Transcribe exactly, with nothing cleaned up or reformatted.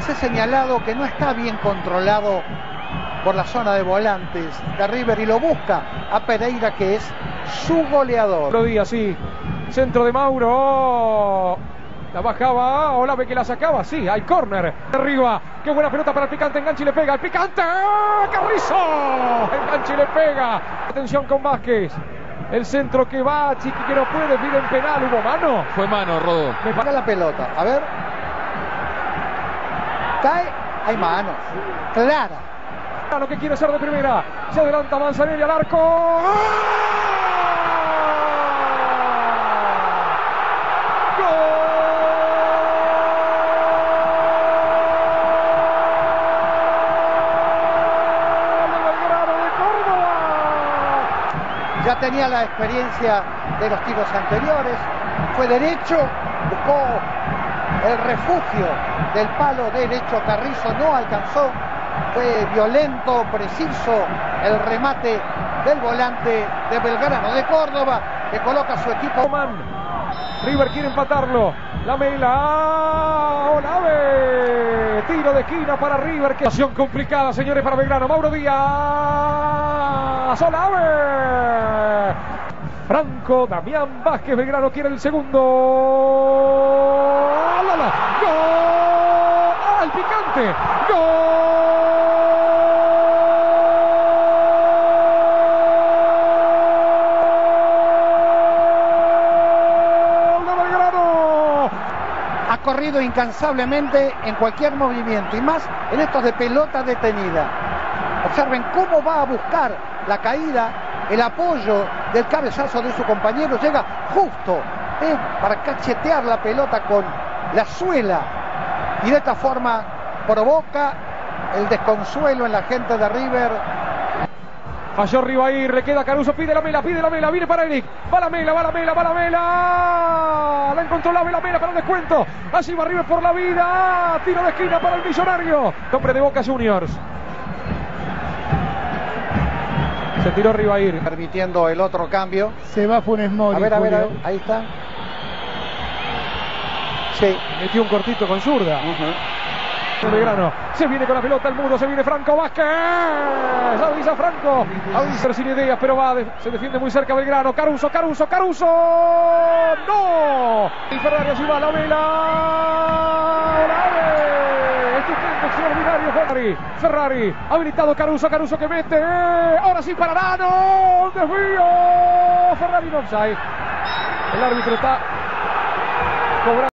les he señalado que no está bien controlado por la zona de volantes de River y lo busca a Pereira, que es su goleador. Otro día, sí. Centro de Mauro. Oh. La bajaba, Olave que la sacaba, sí, hay córner. Arriba, qué buena pelota para el Picante, engancha y le pega. El Picante, ¡oh! Carrizo, engancha y le pega. Atención con Vázquez. El centro que va, Chiqui que no puede, pide en penal, ¿hubo mano? Fue mano, Rodo. Me para la pelota, a ver. Cae, hay manos, clara. Lo que quiere ser de primera, se adelanta Manzanelli al arco. ¡Oh! Ya tenía la experiencia de los tiros anteriores, fue derecho, buscó el refugio del palo derecho, Carrizo no alcanzó, fue violento, preciso el remate del volante de Belgrano de Córdoba, que coloca a su equipo. River quiere empatarlo, la Mela, Olave, tiro de esquina para River, que situación complicada, señores, para Belgrano. Mauro Díaz, Olave, Franco, Damián Vázquez, Belgrano quiere el segundo. ¡Gol! ¡Ah, el Picante! ¡Gol! Ha corrido incansablemente en cualquier movimiento y más en estos de pelota detenida. Observen cómo va a buscar la caída, el apoyo del cabezazo de su compañero, llega justo ¿eh? para cachetear la pelota con la suela y de esta forma provoca el desconsuelo en la gente de River. Falló Rivair, queda Caruso, pide la Mela, pide la Mela, viene para Eric, va la Mela, va la Mela, va la Mela, la encontró la Mela, Mela para el descuento, así va River por la vida, tiro de esquina para el Millonario, nombre de Boca Juniors. Se tiró Rivair. Permitiendo el otro cambio. Se va Funes Mori. A ver, a ver, a ver, ahí está. Sí. Metió un cortito con zurda. Uh-huh. Belgrano, se viene con la pelota el muro, se viene Franco Vázquez, avisa Franco, avisa sin ideas, pero va, de, se defiende muy cerca Belgrano, Caruso, Caruso, Caruso, no, y Ferrari así va la Mela, estupendo, extraordinario Ferrari, Ferrari, habilitado Caruso, Caruso que mete, ahora sí parará, no, desvío, Ferrari no offside, el árbitro está cobrando.